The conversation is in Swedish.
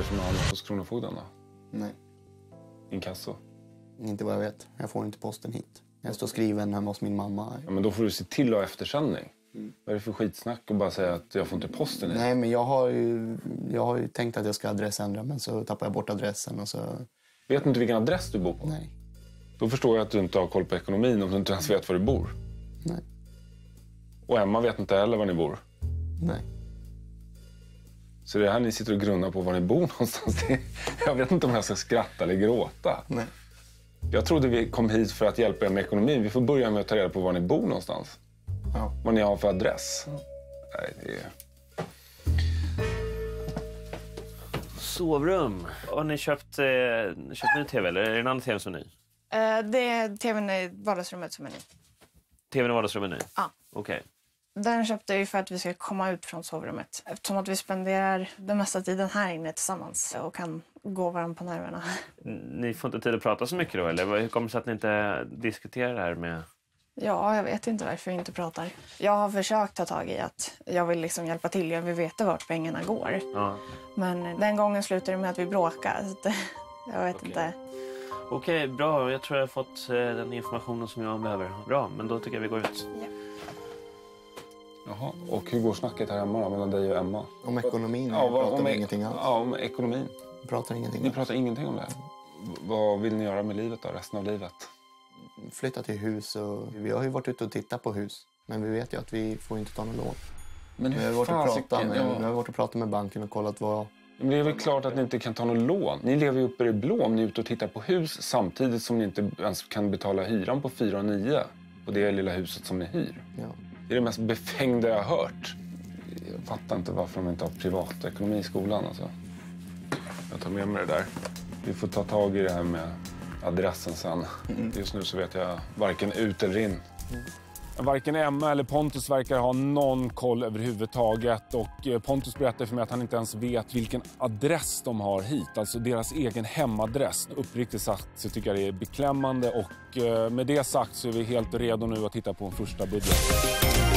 det som hamnar hos Kronofogden då? Nej. Inkasso? Inte vad jag vet. Jag får inte posten hit. Jag står skriven hemma hos min mamma. Ja, men då får du se till att ha eftersändning. Vad är det för skitsnack och bara säga att jag får inte posten hit? Nej, men jag har ju tänkt att jag ska adressändra, men så tappar jag bort adressen och så... Vet du inte vilken adress du bor på? Nej. Då förstår jag att du inte har koll på ekonomin om du inte ens vet var du bor. Nej. Och Emma vet inte heller var ni bor. Nej. Så det är här ni sitter och grunnar på var ni bor någonstans. Jag vet inte om jag ska skratta eller gråta. Nej. Jag trodde vi kom hit för att hjälpa er med ekonomin. Vi får börja med att ta reda på var ni bor någonstans. Ja. Vad ni har för adress. Nej, det är... Sovrum. Har ni köpt ny tv eller är det en annan tv som är ny? Det är tvn i vardagsrummet som är ny. TVn i vardagsrummet är ny? Ja. Okej. Den köpte vi för att vi ska komma ut från sovrummet. Eftersom att vi spenderar den mesta tiden här inne tillsammans och kan gå varandra på nerverna. Ni får inte tid att prata så mycket då, eller? Hur kommer det sig att ni inte diskuterar det här med... Ja, jag vet inte varför vi inte pratar. Jag har försökt ta tag i att jag vill liksom hjälpa till. Jag vill veta vart pengarna går. Ja. Men den gången slutade det med att vi bråkar. Så jag vet inte. Okej, bra. Jag tror jag har fått den informationen som jag behöver. Bra, men då tycker jag vi går ut. Ja. Jaha. Och hur går snacket här hemma då, mellan dig och Emma? Om ekonomin pratar vi ingenting alls. Ja, om ekonomin. Vi pratar ingenting Ni alls. pratar ingenting om det? Vad vill ni göra med livet då, resten av livet? Flytta till hus och vi har ju varit ute och tittat på hus. Men vi vet ju att vi får inte ta någon lån. Men Vi har varit och pratat med banken och kollat vad... Men det är väl klart att ni inte kan ta någon lån. Ni lever ju uppe i det blå om ni är ute och tittar på hus samtidigt som ni inte ens kan betala hyran på 4 900 på det lilla huset som ni hyr. Ja. Det är det mest befängda jag har hört. Jag fattar inte varför de inte har privatekonomi i skolan. Alltså. Jag tar med mig det där. Vi får ta tag i det här med adressen sen. Just nu så vet jag varken ut eller in. Varken Emma eller Pontus verkar ha någon koll överhuvudtaget. Och Pontus berättar för mig att han inte ens vet vilken adress de har hit. Alltså deras egen hemadress. Uppriktigt sagt så tycker jag det är beklämmande. Och med det sagt så är vi helt redo nu att titta på en första budget.